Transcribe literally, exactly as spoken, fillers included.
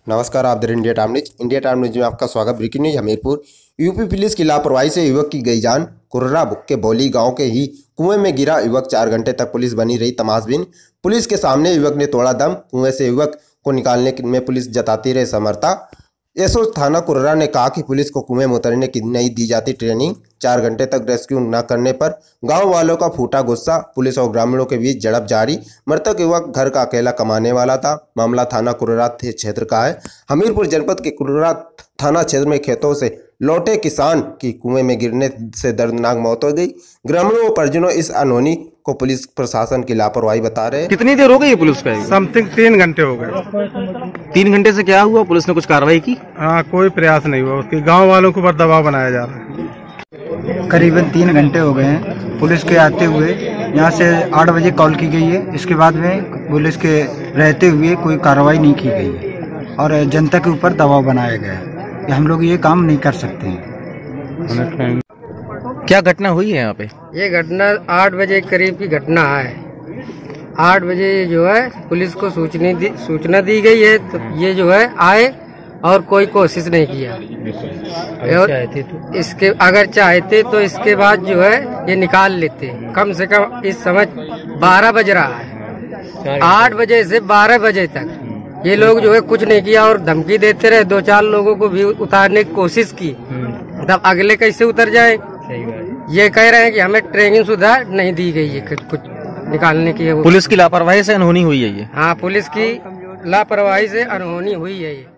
नमस्कार, आप देख India time news. India time news में आपका स्वागत। Breaking news Hamirpur. UP police की लापरवाही से युवक की गई जान। कुर्रा के बोली गांव के ही कुएं में गिरा युवक। चार घंटे तक पुलिस बनी रही तमाशबीन। पुलिस के सामने युवक ने तोड़ा दम। कुएं से युवक को निकालने में पुलिस जताती रही समर्था। एसओ थाना कुर्रा ने कहा कि पुलिस को कुएं में उतरने की नहीं दी जाती ट्रेनिंग। चार घंटे तक रेस्क्यू न करने पर गांव वालों का फूटा गुस्सा। पुलिस और ग्रामीणों के बीच झड़प जारी। मृतक युवक घर का अकेला कमाने वाला था। मामला थाना कुर्रा क्षेत्र का है। हमीरपुर जनपद के कुर्रा थाना क्षेत्र में खेतों से लौटे किसान की कुएं में गिरने से दर्दनाक मौत हो गई। ग्रामीणों और परिजनों इस अनहोनी को पुलिस प्रशासन की लापरवाही बता रहे हैं। कितनी देर हो गई है पुलिस का? समथिंग तीन घंटे हो गए। तीन घंटे से क्या हुआ? पुलिस ने कुछ कार्रवाई की? हाँ, कोई प्रयास नहीं हुआ। उसके गांव वालों के ऊपर दबाव बनाया जा रहा है। करीबन तीन घंटे हो गए हैं पुलिस के आते हुए। यहाँ से आठ बजे कॉल की गई है। इसके बाद में पुलिस के रहते हुए कोई कार्रवाई नहीं की गई है और जनता के ऊपर दबाव बनाया गया है कि हम लोग ये काम नहीं कर सकते हैं। क्या घटना हुई है यहाँ पे? ये घटना आठ बजे करीब की घटना है। आठ बजे जो है पुलिस को सूचना दी सूचना दी गई है, तो ये जो है आए और कोई कोशिश नहीं किया। और तो इसके अगर चाहते तो इसके बाद जो है ये निकाल लेते। कम से कम इस समय बारह बज रहा है। आठ बजे से बारह बजे तक ये लोग जो है कुछ नहीं किया और धमकी देते रहे। दो चार लोगों को भी उतारने की कोशिश की, तब अगले कैसे उतर जाए। ये कह रहे हैं कि हमें ट्रेनिंग सुधार नहीं दी गई है कुछ निकालने की। पुलिस की लापरवाही से अनहोनी हुई है ये। हाँ, पुलिस की लापरवाही से अनहोनी हुई है ये।